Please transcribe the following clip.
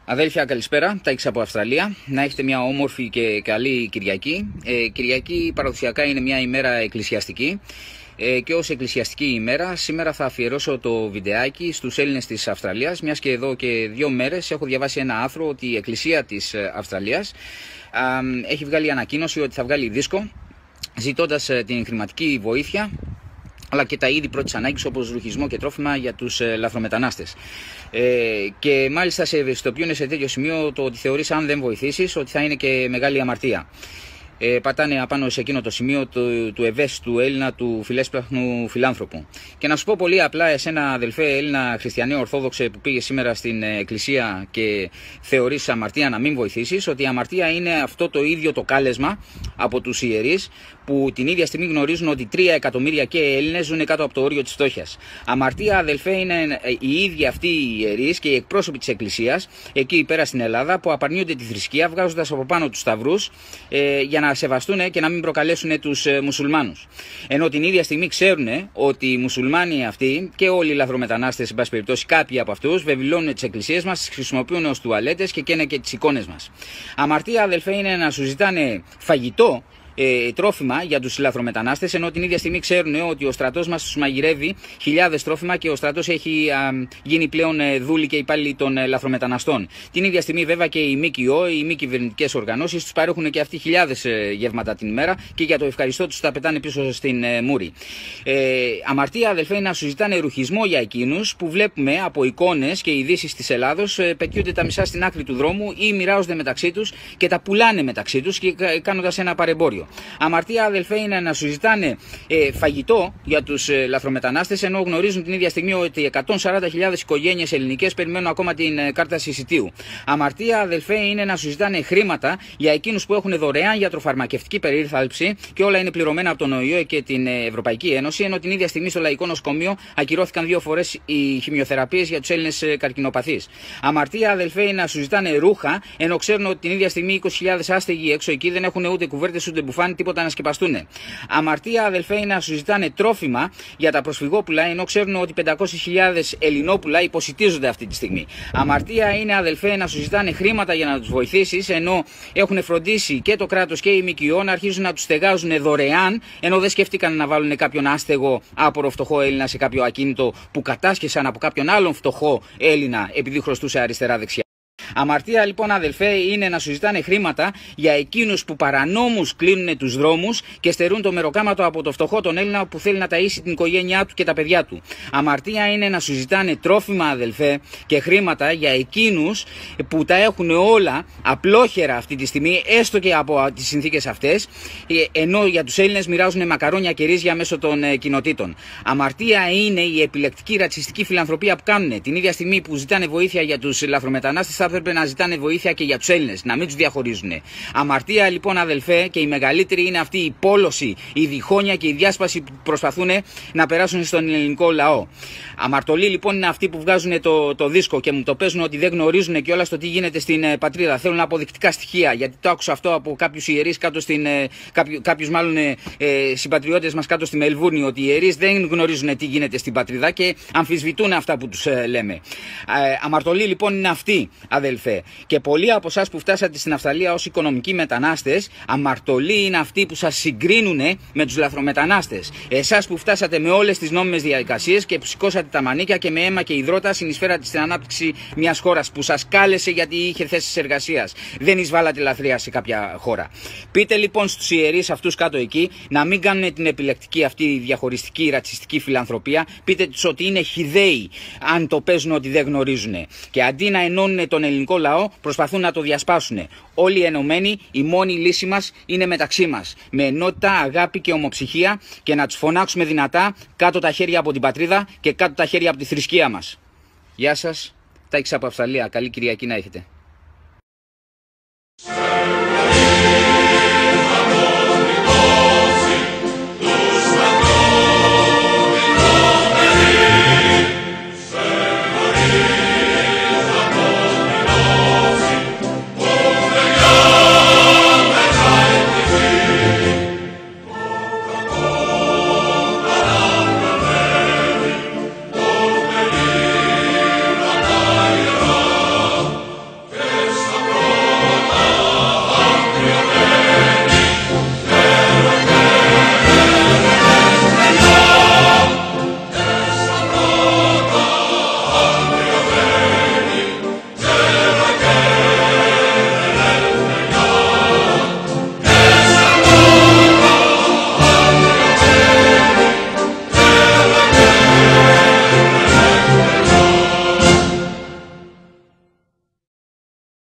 Αδέλφια, καλησπέρα. Τάκης από Αυστραλία. Να έχετε μια όμορφη και καλή Κυριακή. Κυριακή παραδοσιακά είναι μια ημέρα εκκλησιαστική. Και ως εκκλησιαστική ημέρα, σήμερα θα αφιερώσω το βιντεάκι στους Έλληνες της Αυστραλίας, μιας και εδώ και 2 μέρες έχω διαβάσει ένα άρθρο ότι η Εκκλησία της Αυστραλίας έχει βγάλει ανακοίνωση ότι θα βγάλει δίσκο, ζητώντας την χρηματική βοήθεια αλλά και τα είδη πρώτης ανάγκης όπως ρουχισμό και τρόφιμα για τους λαθρομετανάστες. Και μάλιστα σε ευαισθητοποιούν σε τέτοιο σημείο το ότι θεωρείς, αν δεν βοηθήσεις, ότι θα είναι και μεγάλη αμαρτία. Πατάνε απάνω σε εκείνο το σημείο του ευαίσθητου Έλληνα, του φιλέσπραχνου φιλάνθρωπου. Και να σου πω πολύ απλά, εσένα αδελφέ Έλληνα χριστιανέ Ορθόδοξε που πήγε σήμερα στην εκκλησία και θεωρείς αμαρτία να μην βοηθήσεις, ότι η αμαρτία είναι αυτό το ίδιο το κάλεσμα από τους ιερείς που την ίδια στιγμή γνωρίζουν ότι 3 εκατομμύρια και Έλληνες ζουν κάτω από το όριο της φτώχειας. Αμαρτία, αδελφέ, είναι οι ίδιοι αυτοί οι ιερείς και οι εκπρόσωποι της εκκλησίας εκεί πέρα στην Ελλάδα που απαρνιούνται τη θρησκεία βγάζοντας από πάνω τους σταυρούς για να σεβαστούν και να μην προκαλέσουν τους μουσουλμάνους. Ενώ την ίδια στιγμή ξέρουν ότι οι μουσουλμάνοι αυτοί και όλοι οι λαθρομετανάστες, εν πάση περιπτώσει κάποιοι από αυτούς, βεβηλώνουν τις εκκλησίες μας, τις χρησιμοποιούν ως τουαλέτες και καίνε και τις εικόνες μας. Αμαρτία, αδελφέ, είναι να σου ζητάνε φαγητό, τρόφιμα για τους λαθρομετανάστες, ενώ την ίδια στιγμή ξέρουν ότι ο στρατός μας τους μαγειρεύει χιλιάδες τρόφιμα και ο στρατός έχει γίνει πλέον δούλοι και υπάλληλοι των λαθρομεταναστών. Την ίδια στιγμή, βέβαια, και οι ΜΚΟ, οι μη κυβερνητικές οργανώσεις, τους παρέχουν και αυτοί χιλιάδες γεύματα την ημέρα και για το ευχαριστώ τους τα πετάνε πίσω στην μούρη. Αμαρτία, αδελφέ, είναι να σου ζητάνε ρουχισμό για εκείνους που βλέπουμε από εικόνες και ειδήσεις της Ελλάδος πετιούνται τα μισά στην άκρη του δρόμου ή μοιράζονται μεταξύ τους και τα πουλάνε μεταξύ τους και κάνοντας ένα παρεμπόριο. Αμαρτία, αδελφέ, είναι να σου ζητάνε φαγητό για τους λαθρομετανάστες, ενώ γνωρίζουν την ίδια στιγμή ότι 140.000 οικογένειες ελληνικές περιμένουν ακόμα την κάρτα συσιτίου. Αμαρτία, αδελφέ, είναι να σου ζητάνε χρήματα για εκείνους που έχουν δωρεάν γιατροφαρμακευτική περίθαλψη και όλα είναι πληρωμένα από τον ΟΗΟ και την Ευρωπαϊκή Ένωση, ενώ την ίδια στιγμή στο Λαϊκό Νοσοκομείο ακυρώθηκαν 2 φορές οι χημειοθεραπείες για τους Έλληνες καρκινοπαθείς. Αμαρτία, αδελφέ, είναι να σου ζητάνε ρούχα, ενώ ξέρουν ότι την ίδια στιγμή 20.000 άστεγοι έξω εκεί δεν έχουν ούτε κουβέρτες ούτε μπουφάνι, τίποτα να σκεπαστούν. Αμαρτία, αδελφέ, είναι να σου ζητάνε τρόφιμα για τα προσφυγόπουλα, ενώ ξέρουν ότι 500.000 Ελληνόπουλα υποσιτίζονται αυτή τη στιγμή. Αμαρτία είναι, αδελφέ, να σου ζητάνε χρήματα για να τους βοηθήσεις, ενώ έχουν φροντίσει και το κράτος και οι ΜΚΟ να αρχίζουν να τους στεγάζουν δωρεάν, ενώ δεν σκέφτηκαν να βάλουν κάποιον άστεγο άπορο φτωχό Έλληνα σε κάποιο ακίνητο που κατάσχεσαν από κάποιον άλλον φτωχό Έλληνα επειδή χρωστούσε αριστερά-δεξιά. Αμαρτία, λοιπόν, αδελφέ, είναι να σου ζητάνε χρήματα για εκείνους που παρανόμους κλείνουν τους δρόμους και στερούν το μεροκάματο από το φτωχό τον Έλληνα που θέλει να ταΐσει την οικογένειά του και τα παιδιά του. Αμαρτία είναι να σου ζητάνε τρόφιμα, αδελφέ, και χρήματα για εκείνους που τα έχουν όλα απλόχερα αυτή τη στιγμή, έστω και από τις συνθήκες αυτές, ενώ για τους Έλληνες μοιράζουν μακαρόνια και ρύζια μέσω των κοινοτήτων. Αμαρτία είναι η επιλεκτική ρατσιστική φιλανθρωπία που κάνουν. Την ίδια στιγμή που ζητάνε βοήθεια για τους λαθρομετανάστες, θα έπρεπε να ζητάνε βοήθεια και για τους Έλληνες, να μην τους διαχωρίζουν. Αμαρτία, λοιπόν, αδελφέ, και η μεγαλύτερη είναι αυτή η πόλωση, η διχόνοια και η διάσπαση που προσπαθούν να περάσουν στον ελληνικό λαό. Αμαρτωλοί, λοιπόν, είναι αυτοί που βγάζουν το δίσκο και μου το παίζουν ότι δεν γνωρίζουν κιόλας το τι γίνεται στην πατρίδα. Θέλουν αποδεικτικά στοιχεία, γιατί το άκουσα αυτό από κάποιους ιερείς κάτω κάποιους μάλλον συμπατριώτες μας κάτω στη Μελβούρνη, ότι οι ιερείς δεν γνωρίζουν τι γίνεται στην πατρίδα και αμφισβητούν αυτά που τους λέμε. Αμαρτωλοί, λοιπόν, είναι αυτοί, αδελφέ. Και πολλοί από εσάς που φτάσατε στην Αυστραλία ως οικονομικοί μετανάστες, αμαρτωλοί είναι αυτοί που σας συγκρίνουν με τους λαθρομετανάστες. Εσάς που φτάσατε με όλες τις νόμιμες διαδικασίες και που σηκώσατε τα μανίκια και με αίμα και υδρότα συνεισφέρατε στην ανάπτυξη μιας χώρας που σας κάλεσε γιατί είχε θέσεις εργασίας. Δεν εισβάλλατε λαθρεία σε κάποια χώρα. Πείτε, λοιπόν, στους ιερείς αυτούς κάτω εκεί να μην κάνουν την επιλεκτική αυτή διαχωριστική ρατσιστική φιλανθρωπία. Πείτε τους ότι είναι χυδαίοι αν το παίζουν ότι δεν γνωρίζουν. Και αντί να ενώνουν τον ελληνικό λαό, προσπαθούν να το διασπάσουν. Όλοι οι ενωμένοι, η μόνη λύση μας είναι μεταξύ μας. Με ενότητα, αγάπη και ομοψυχία και να τους φωνάξουμε δυνατά κάτω τα χέρια από την πατρίδα και κάτω τα χέρια από τη θρησκεία μας. Γεια σας, Τάκης από Αυστραλία. Καλή Κυριακή να έχετε.